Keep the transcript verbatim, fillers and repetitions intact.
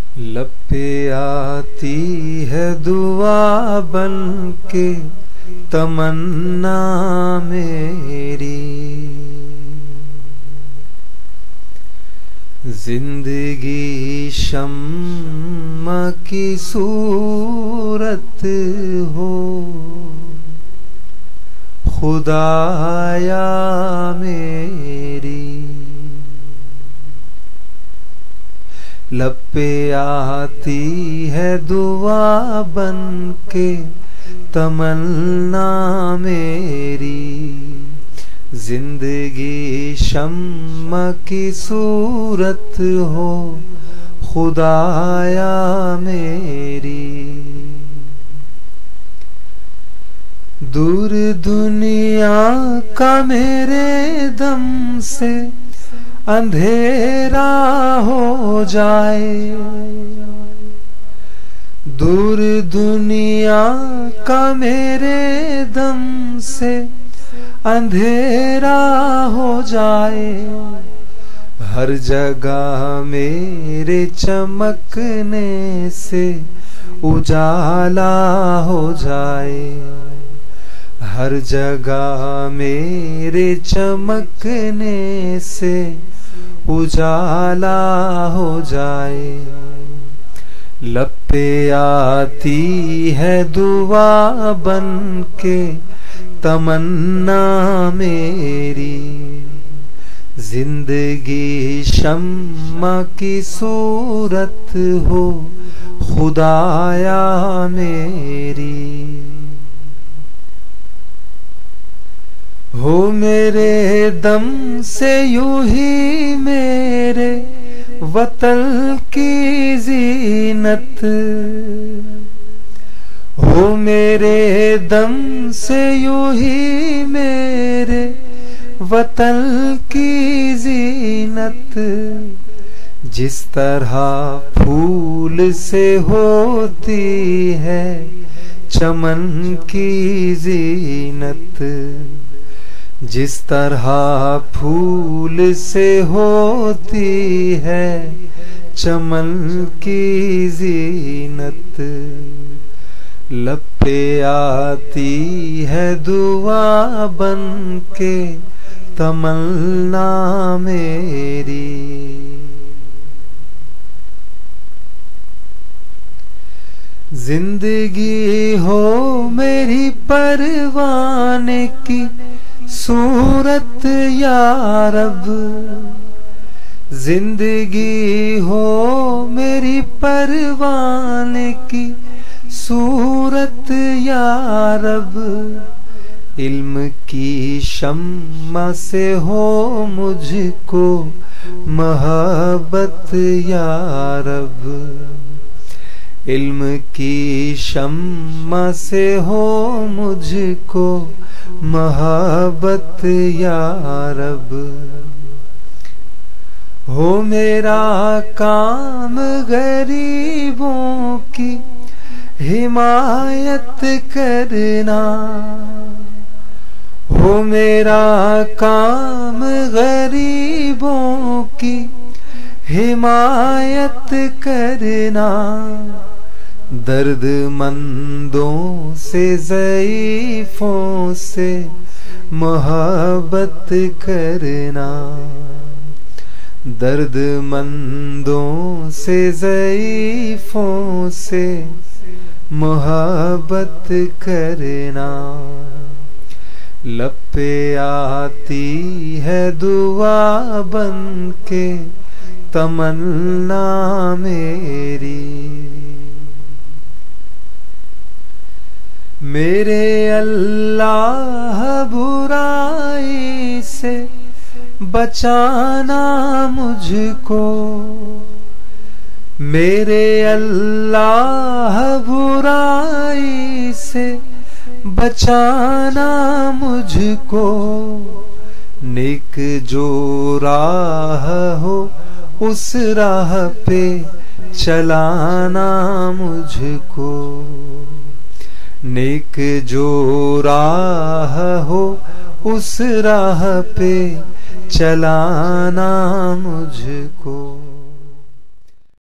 लब पे आती है दुआ बन के तमन्ना मेरी, जिंदगी शम्मा की सूरत हो खुदाया मेरी। लब पे आती है दुआ बन के तमन्ना मेरी, जिंदगी शम्मा की सूरत हो खुदाया मेरी। दूर दुनिया का मेरे दम से अंधेरा हो जाए, दूर दुनिया का मेरे दम से अंधेरा हो जाए, हर जगह मेरे चमकने से उजाला हो जाए, हर जगह मेरे चमकने से उजाला हो जाए। लब पे आती है दुआ बन के तमन्ना मेरी, जिंदगी शम्मा की सूरत हो खुदाया मेरी। हो मेरे दम से यूं ही मेरे वतन की जीनत, हो मेरे दम से यूं ही मेरे वतन की जीनत, जिस तरह फूल से होती है चमन की जीनत, जिस तरह फूल से होती है चमन की जीनत। लब पे आती है दुआ बन के तमन्ना मेरी। जिंदगी हो मेरी परवाने की सूरत या रब, जिंदगी हो मेरी परवाने की सूरत या रब, इल्म की शम्मा से हो मुझको मोहब्बत या रब, इल्म की शम्मा से हो मुझको मोहब्बत या रब। हो मेरा काम गरीबों की हिमायत करना, हो मेरा काम गरीबों की हिमायत करना, दर्द मंदों से ज़ईफ़ों से मोहब्बत करना, दर्द मंदों से ज़ईफ़ों से मोहब्बत करना। लब पे आती है दुआ बन के तमन्ना मेरी। मेरे अल्लाह बुराई से बचाना मुझको, मेरे अल्लाह बुराई से बचाना मुझको, नेक जो राह हो उस राह पे चलाना मुझको, नेक जो राह हो उस राह पे चलाना मुझको।